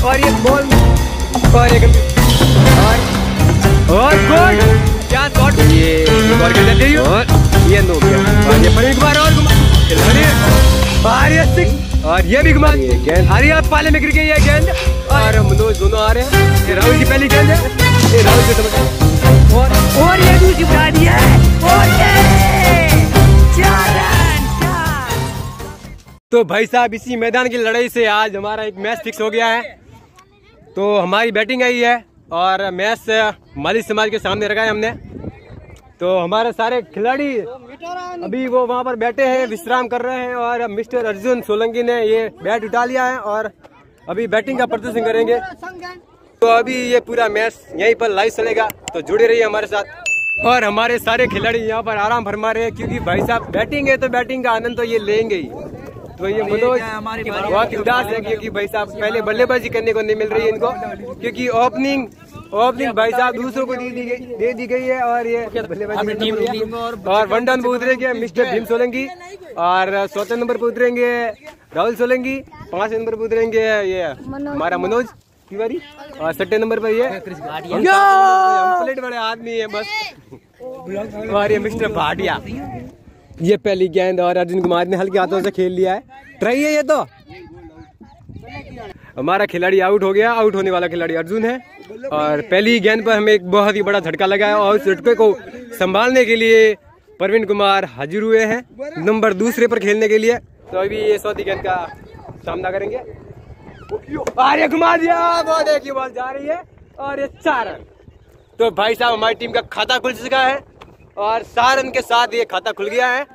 और ये बॉल और एक और गोल क्या शॉट ये और ये नो और ये परवीन कुमार और ये भी घुमा गेंद अरे आप पाले में गिर गई है गेंद और मनोज दोनों आ रहे हैं। ये राहुल की पहली गेंद है, ये राहुल की समझ और ये दूसरी उठा दी है और ये 4 रन। तो भाई साहब इसी मैदान की लड़ाई से आज हमारा एक मैच फिक्स हो गया है। तो हमारी बैटिंग आई है और मैच माली समाज के सामने रखा है हमने। तो हमारे सारे खिलाड़ी अभी वो वहाँ पर बैठे हैं, विश्राम कर रहे हैं और मिस्टर अर्जुन सोलंकी ने ये बैट उठा लिया है और अभी बैटिंग का प्रदर्शन करेंगे। तो अभी ये पूरा मैच यहीं पर लाइव चलेगा, तो जुड़े रहिए हमारे साथ। और हमारे सारे खिलाड़ी यहाँ पर आराम फरमा रहे हैं क्योंकि भाई साहब बैटिंग है तो बैटिंग का आनंद तो ये लेंगे ही। तो ये मनोज बहुत उदास है क्योंकि भाई साहब पहले बल्लेबाजी करने को नहीं मिल रही है इनको, क्योंकि ओपनिंग भाई साहब दूसरों को दे दी गई है और ये बल्लेबाजी और 1 डाउन पे उतरेंगे मिस्टर भीम सोलंकी और 4 नंबर पे उतरेंगे राहुल सोलंकी, 5 नंबर पे उतरेंगे ये हमारा मनोज तिवारी और 6 नंबर पर ये प्लेट बड़े आदमी है बस और ये मिस्टर भाटिया। ये पहली गेंद और अर्जुन कुमार ने हल्के हाथों से खेल लिया है, ट्राई है ये। तो हमारा खिलाड़ी आउट हो गया, आउट होने वाला खिलाड़ी अर्जुन है और पहली गेंद पर हमें एक बहुत ही बड़ा झटका लगा है और उस झटके को संभालने के लिए परवीन कुमार हाजिर हुए हैं नंबर 2 पर खेलने के लिए। तो अभी ये 100 गेंद का सामना करेंगे। अरे घुमा दिया, बहुत एक ही बॉल जा रही है और ये 4 रन। तो भाई साहब हमारी टीम का खाता खुल चुका है और 4 रन के साथ ये खाता खुल गया है।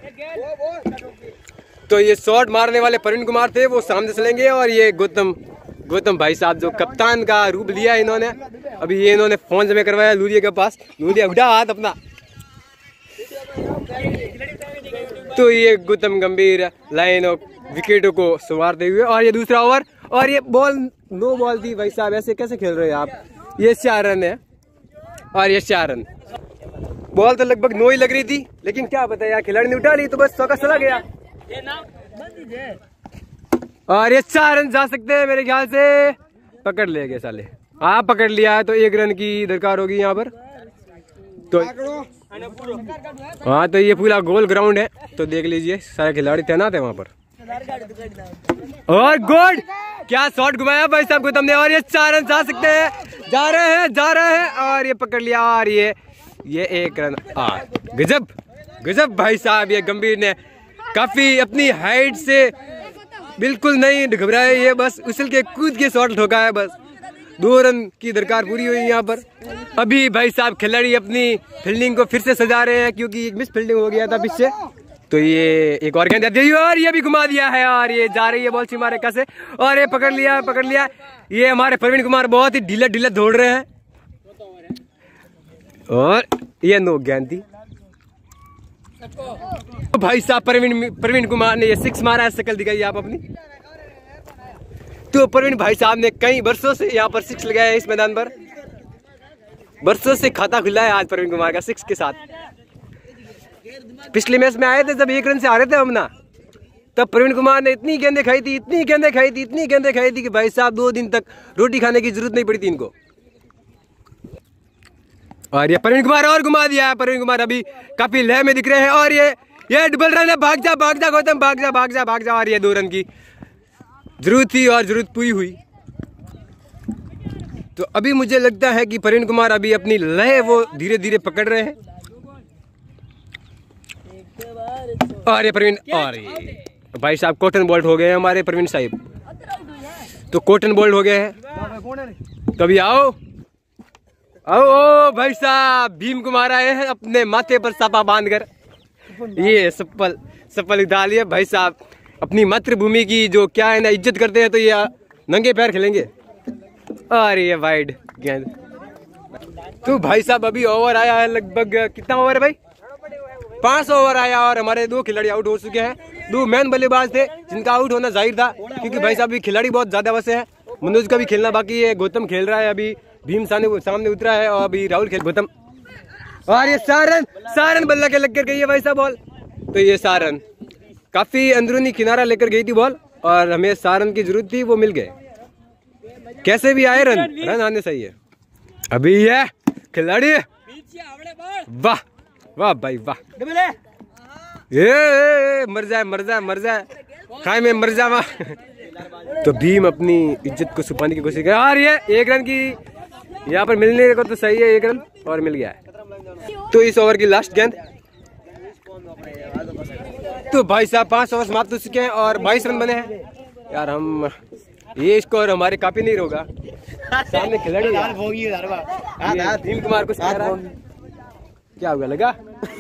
तो ये शॉट मारने वाले परवीन कुमार थे, वो सामने चलेंगे और ये गौतम भाई साहब जो कप्तान का रूप लिया है इन्होंने, अभी ये इन्होंने फोन जमा करवाया लूलिया के पास। लूलिया उठा हाथ अपना। तो ये गौतम गंभीर लाइन और विकेटों को संवारते हुए और ये दूसरा ओवर और ये बॉल नो बॉल थी। भाई साहब ऐसे कैसे खेल रहे हो आप? ये 4 रन है और ये 4 रन। बॉल तो लगभग 9 ही लग रही थी, लेकिन क्या पता यार खिलाड़ी ने उठा ली तो बस चौका चला गया और ये 4 रन जा सकते हैं मेरे ख्याल से। पकड़ ले गए साले, हाँ पकड़ लिया है। तो 1 रन की दरकार होगी यहाँ पर। तो हाँ तो ये पूरा गोल ग्राउंड है, तो देख लीजिए सारे खिलाड़ी तैनात है वहाँ पर। और गुड क्या शॉट घुमाया भाई साहब गौतम ने और ये 4 रन जा सकते हैं, जा रहे हैं और ये पकड़ लिया और ये 1 रन। गजब भाई साहब, ये गंभीर ने काफी अपनी हाइट से बिल्कुल नहीं घबराए, ये बस उछल के कूद के शॉट ठोका है। बस 2 रन की दरकार पूरी हुई यहाँ पर। अभी भाई साहब खिलाड़ी अपनी फील्डिंग को फिर से सजा रहे हैं क्योंकि एक मिस फील्डिंग हो गया था पीछे। तो ये एक और गेंद और ये भी घुमा दिया है और ये जा रही है बॉल सीमा रेखा से और ये पकड़ लिया। ये हमारे परवीन कुमार बहुत ही ढीला दौड़ रहे हैं और ये नो गेंद थी। तो भाई साहब परवीन कुमार ने ये 6 मारा है, शक्ल दिखाई आप अपनी। तो परवीन भाई साहब ने कई वर्षों से यहाँ पर 6 लगाया है इस मैदान पर, वर्षों से खाता खुला है आज परवीन कुमार का 6 के साथ। पिछले मैच में आए थे जब 1 रन से हारे थे हम ना, तब परवीन कुमार ने इतनी गेंदें खाई थी कि भाई साहब 2 दिन तक रोटी खाने की जरूरत नहीं पड़ी थी इनको। और ये परवीन कुमार और घुमा दिया है। परवीन कुमार अभी काफी लय में दिख रहे हैं और ये डबल रन है। भाग जा गौतम, भाग जा और ये 2 रन की जरूरत थी और जरूरत पूरी हुई। तो अभी मुझे लगता है कि परवीन कुमार अभी अपनी लय वो धीरे धीरे पकड़ रहे हैं और ये परवीन और ये भाई साहब कॉटन बोल्ट हो गए हैं हमारे परवीन साहब, तो कॉटन बोल्ट हो गए हैं। तभी आओ भाई साहब भीम कुमार आए हैं अपने माथे पर सापा बांधकर, ये सप्पल डालिए भाई साहब। अपनी मातृभूमि की जो क्या है ना इज्जत करते हैं, तो ये नंगे पैर खेलेंगे। अरे ये वाइड गेंद। तो भाई साहब अभी ओवर आया है लगभग, कितना ओवर है भाई? 5 ओवर आया और हमारे 2 खिलाड़ी आउट हो चुके हैं। 2 मैन बल्लेबाज थे जिनका आउट होना जाहिर था क्योंकि भाई साहब खिलाड़ी बहुत ज्यादा वैसे है। मनोज का भी खेलना बाकी है, गौतम खेल रहा है, अभी भीम सामने उतरा है और अभी राहुल खेल गौतम। और ये 4 रन बल्ला के लग कर गई है भाई साहब बॉल। तो ये 4 रन काफी अंदरूनी किनारा लेकर गई थी बॉल और हमें 4 रन की जरूरत थी, वो मिल गए। कैसे भी आए रन रन आने सही है। अभी ये खिलाड़ी वाह वाह भाई वाह, ये मर जाए मर जाए मर जाए खाए में मर जावा। तो भीम अपनी इज्जत को छुपाने की कोशिश कर यार। ये 1 रन की यहाँ पर मिलने को तो सही है, 1 रन और मिल गया है। तो इस ओवर की लास्ट गेंद। तो भाई साहब 5 ओवर समाप्त हो चुके हैं और 22 रन बने हैं यार। हम ये स्कोर हमारे काफी नहीं होगा। सामने खिलाड़ी भीम कुमार को क्या होगा लगा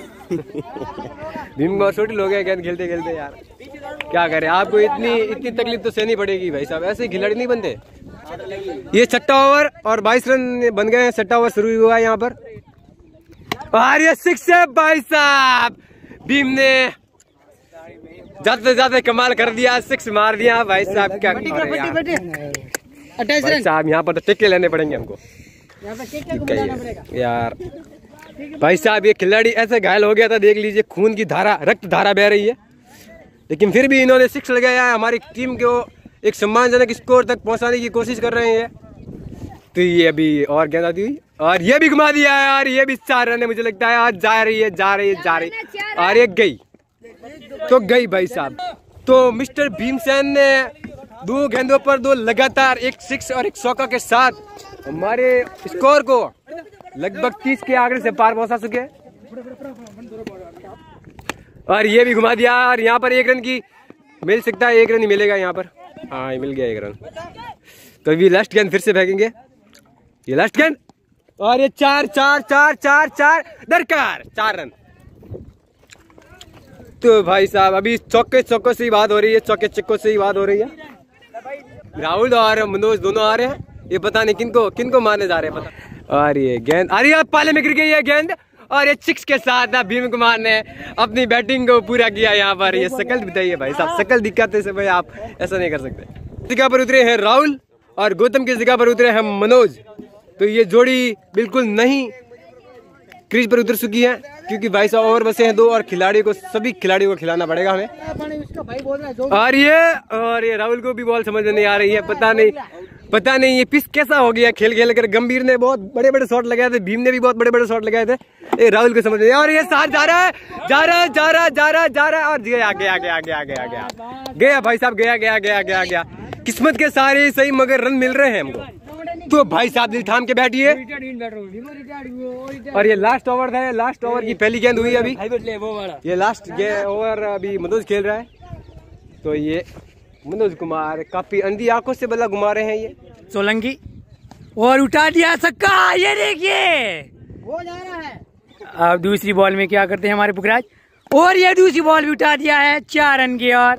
भीम कुमार छोटी लोग हैं गेंद खेलते खेलते यार, क्या करें। आपको इतनी तकलीफ तो सहनी पड़ेगी भाई साहब, ऐसे खिलाड़ी नहीं बनते। ये 6ठा ओवर और 22 रन बन गए हैं। 6ठा ओवर शुरू हुआ है यहाँ पर और ये 6 है भाई साहब। भीम ने ज्यादा से ज्यादा कमाल कर दिया, 6 मार दिया भाई साहब। क्या भाई साहब यहाँ पर तो टिक्के लेने पड़ेंगे हमको यार। भाई साहब ये खिलाड़ी ऐसे घायल हो गया था, देख लीजिए खून की धारा रक्त धारा बह रही है, लेकिन फिर भी इन्होंने 6 लगाया है। हमारी टीम को एक सम्मानजनक स्कोर तक पहुंचाने की कोशिश कर रहे हैं। तो ये अभी और गेंद आती हुई और ये भी घुमा दिया है यार। ये भी 4 रन है मुझे लगता है। आज जा रही है और ये गई तो गई भाई साहब। तो मिस्टर भीमसेन ने 2 गेंदों पर 2 लगातार, एक 6 और एक चौका के साथ हमारे स्कोर को लगभग 30 के आंकड़े से पार पहुंचा चुके। और ये भी घुमा दिया और यहाँ पर 1 रन की मिल सकता है, 1 रन ही मिलेगा यहाँ पर। हाँ मिल गया 1 रन। तो अभी लास्ट गेंद फिर से फेंकेंगे, ये लास्ट गेंद और ये 4 दरकार 4 रन। तो भाई साहब अभी चौके चौकों से ही बात हो रही है, चौके चक्कों से ही बात हो रही है। राहुल और मनोज दोनों आ रहे हैं, ये पता नहीं किनको मारने जा रहे हैं पता। और ये गेंद अरे यार पाले में गिर गई है गेंद और ये 6 के साथ ना भीम कुमार ने अपनी बैटिंग को पूरा किया यहाँ पर। ये शकल बताइए भाई साहब, शकल दिखाते से भाई आप ऐसा नहीं कर सकते। जगह पर उतरे हैं राहुल और गौतम की जगह पर उतरे हैं मनोज। तो ये जोड़ी बिल्कुल नहीं क्रीज पर उतर चुकी है क्योंकि भाई साहब ओवर बचे हैं 2 और सभी खिलाड़ियों को खिलाना पड़ेगा हमें। और ये राहुल को भी बॉल समझ नहीं आ रही है, पता नहीं ये पिच कैसा हो गया खेल कर। गंभीर ने बहुत बड़े बड़े शॉट लगाए थे, भीम ने भी बहुत बड़े बड़े शॉट लगाए थे, ये राहुल को समझ नहीं। और ये साथ जा रहा है और गया भाई साहब, गया। किस्मत के सारे सही मगर रन मिल रहे हैं हमको। तो भाई साहब दिल थाम के बैठिए। और ये लास्ट ओवर है, लास्ट ओवर की पहली गेंद हुई अभी। ये लास्ट ओवर अभी मनोज खेल रहा है। तो ये मनोज कुमार काफी अंधी आंखों से बल्ला घुमा रहे हैं ये सोलंकी और उठा दिया छक्का। ये देखिए वो जा रहा है। अब दूसरी बॉल में क्या करते हैं हमारे पुखराज, और ये दूसरी बॉल भी उठा दिया है 4 रन की। और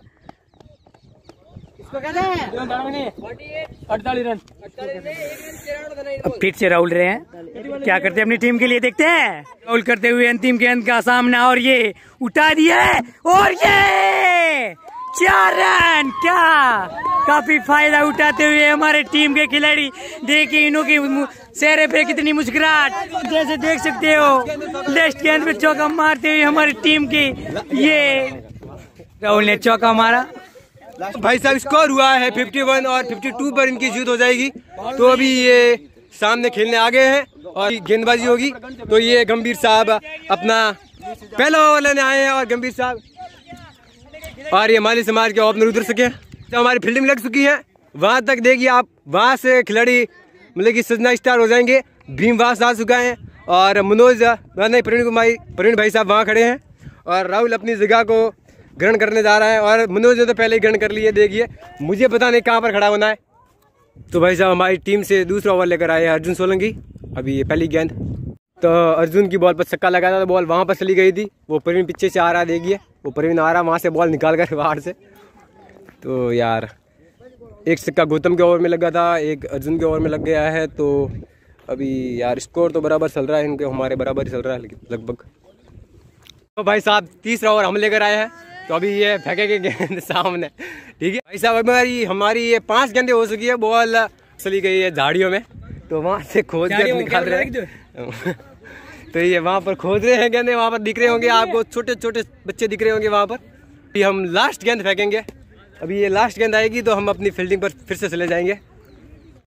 इसको कहते हैं 48 रन। अब फिर से राहुल रहे हैं, क्या करते हैं अपनी टीम के लिए देखते हैं। राहुल करते हुए अंतिम गेंद का सामना और ये उठा दिया है और ये 4 रन। क्या काफी फायदा उठाते हुए हमारे टीम के खिलाड़ी, देखिए इन्हों की चेहरे पे कितनी मुस्कुराहट, जैसे देख सकते हो लास्ट गेंद पे चौका मारते हुए हमारी टीम की ये राहुल ने चौका मारा। भाई साहब स्कोर हुआ है 51 और 52 पर इनकी जीत हो जाएगी। तो अभी ये सामने खेलने आ गए हैं और गेंदबाजी होगी। तो ये गंभीर साहब अपना पहला ओवर लेने आए हैं और गंभीर साहब और ये माली समाज के ओपनर उतर सके। जब हमारी फील्डिंग लग चुकी है वहां तक देखिए आप, वहां से खिलाड़ी मतलब कि सजना स्टार हो जाएंगे। भीम वहां से आ चुका है और मनोज नहीं प्रवीण भाई साहब वहां खड़े हैं और राहुल अपनी जगह को ग्रहण करने जा रहा है और मनोज ने तो पहले ही ग्रहण कर लिए। देखिए मुझे पता नहीं कहाँ पर खड़ा होना है। तो भाई साहब हमारी टीम से दूसरा ओवर लेकर आए हैं अर्जुन सोलंकी। अभी ये पहली गेंद, तो अर्जुन की बॉल पर छक्का लगा था, तो बॉल वहाँ पर चली गई थी। वो प्रवीण पीछे से आ रहा है, देखिए वो प्रवीण आ रहा है वहाँ से बॉल निकाल कर बाहर से। तो यार एक छक्का गौतम के ओवर में लगा था, एक अर्जुन के ओवर में लग गया है। तो अभी यार स्कोर तो बराबर चल रहा है, इनके हमारे बराबर ही चल रहा है लगभग। तो भाई साहब तीसरा ओवर हम लेकर आए हैं। तो अभी ये फेंकेंगे गेंद सामने, ठीक है भाई साहब। हमारी ये 5 गेंदें हो चुकी है, बॉल चली गई है झाड़ियों में। तो वहाँ से खोज कर निकाल रहे हैं तो ये वहाँ पर खोज रहे हैं गेंदे, वहाँ पर दिख रहे होंगे आपको, छोटे छोटे बच्चे दिख रहे होंगे वहाँ पर। अभी हम लास्ट गेंद फेंकेंगे। अभी ये लास्ट गेंद आएगी तो हम अपनी फील्डिंग पर फिर से चले जाएंगे।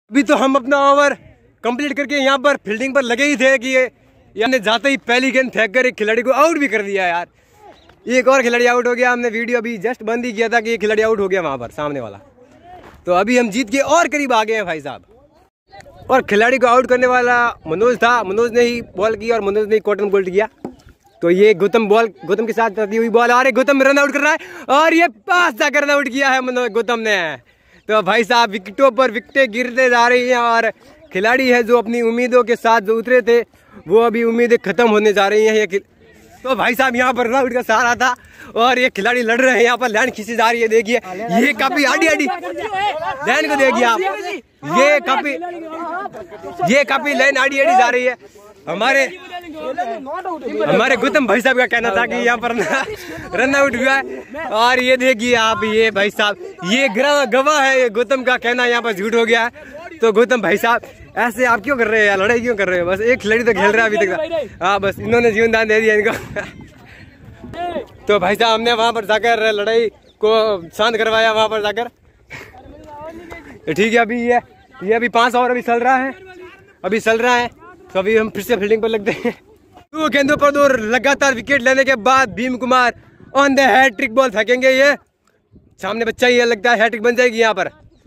अभी तो हम अपना ओवर कंप्लीट करके यहाँ पर फील्डिंग पर लगे ही थे कि हमने जाते ही पहली गेंद फेंक कर एक खिलाड़ी को आउट भी कर दिया यार। एक और खिलाड़ी आउट हो गया। हमने वीडियो अभी जस्ट बंद ही किया था कि एक खिलाड़ी आउट हो गया वहाँ पर सामने वाला। तो अभी हम जीत के और करीब आ गए हैं भाई साहब। और खिलाड़ी को आउट करने वाला मनोज था। मनोज ने ही बॉल की और मनोज ने ही कॉटन बोल्ट किया। तो ये गौतम के साथ चलती हुई बॉल आ रही। गौतम रन आउट कर रहा है और ये पास जाकर रन आउट किया है गौतम ने। तो भाई साहब विकेटों पर विकेटें गिरते जा रही हैं और खिलाड़ी है जो अपनी उम्मीदों के साथ जो उतरे थे वो अभी उम्मीदें खत्म होने जा रही हैं। तो भाई साहब यहाँ पर रन आउट का सहारा था और ये खिलाड़ी लड़ रहे हैं। यहाँ पर लाइन खींची जा रही है। देखिए ये काफी आड़ी लाइन को देखिए आप। ये काफी लाइन आड़ी जा रही है। हमारे गौतम भाई साहब का कहना था कि यहाँ पर रन आउट हुआ है और ये देखिए आप। ये भाई साहब ये गवाह है। ये गौतम का कहना यहाँ पर झूठ हो गया है। तो गौतम भाई साहब ऐसे आप क्यों कर रहे हैं यार? लड़ाई क्यों कर रहे हो? बस एक खिलाड़ी तो खेल रहा है अभी तक। हाँ बस इन्होंने जीवन दान दे दिया इनको। तो भाई साहब हमने वहाँ पर जाकर लड़ाई को शांत करवाया वहाँ पर जाकर। ठीक है अभी ये अभी 5 ओवर अभी चल रहा है। तो अभी हम फिर से फील्डिंग पर लगते हैं। 2 गेंदों पर 2 लगातार विकेट लेने के बाद Bhim Kumar on the hat trick ball फेंकेंगे। ये सामने बच्चा ही लगता है हैट्रिक बन जाएगी यहाँ पर।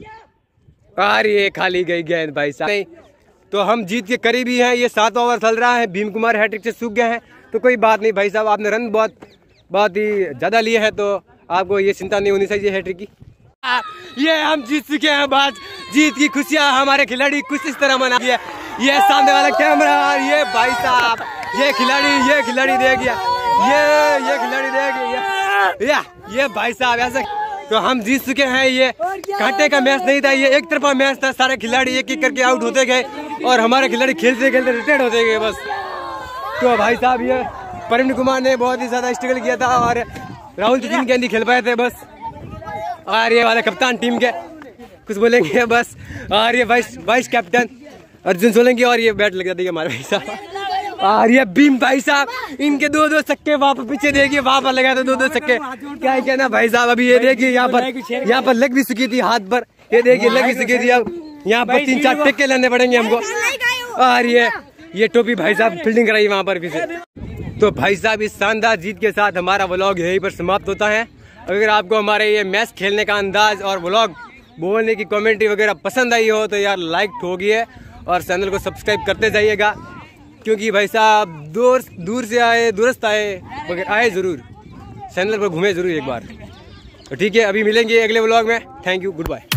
और ये खाली गई गेंद भाई साहब। नहीं तो हम जीत के करीब ही हैं। ये 7 ओवर चल रहा है। भीम कुमार हैट्रिक से सूख गए हैं तो कोई बात नहीं भाई साहब। आपने रन बहुत ही ज्यादा लिए हैं तो आपको ये चिंता नहीं होनी चाहिए हैट्रिक की। ये हम जीत चुके हैं। बात जीत की खुशियां हमारे खिलाड़ी कुछ इस तरह मना है। ये सामने वाला कैमरा और ये भाई साहब ये खिलाड़ी देखिए ये खिलाड़ी देखिए ये भाई साहब ऐसे। तो हम जीत चुके हैं। ये कांटे का मैच नहीं था, ये एक तरफा मैच था। सारे खिलाड़ी एक एक करके आउट होते गए और हमारे खिलाड़ी खेलते खेलते रिटायर्ड होते गए बस। तो भाई साहब ये प्रवीण कुमार ने बहुत ही ज्यादा स्ट्रगल किया था और राहुल 3 गेंद खेल पाए थे बस। और ये वाले कप्तान टीम के कुछ बोलेंगे बस। और ये वाइस कैप्टन अर्जुन सोलंकी और ये बैट लग जाती है हमारे भाई साहब। और ये भीम भाई साहब इनके 2-2 छक्के वहाँ पर पीछे देखिए वहाँ पर लगा था 2-2 छक्के। क्या कहना भाई साहब। अभी ये देखिए यहाँ पर लग भी चुकी थी हाथ पर। ये देखिए लग भी चुकी थी। अब यहाँ पर 3-4 टेक्के लेने पड़ेंगे हमको। और ये टोपी भाई साहब फील्डिंग कराई वहाँ पर पीछे। तो भाई साहब इस शानदार जीत के साथ हमारा व्लॉग यहीं पर समाप्त होता है। अगर आपको हमारे ये मैच खेलने का अंदाज और व्लॉग बोलने की कमेंट्री वगैरह पसंद आई हो तो यार लाइक ठोकिए और चैनल को सब्सक्राइब करते जाइएगा। क्योंकि भाई साहब दूर से आए दूरस्थ आए मगर आए जरूर, चैनल पर घूमे जरूर एक बार। तो ठीक है अभी मिलेंगे अगले व्लॉग में। Thank you, good bye.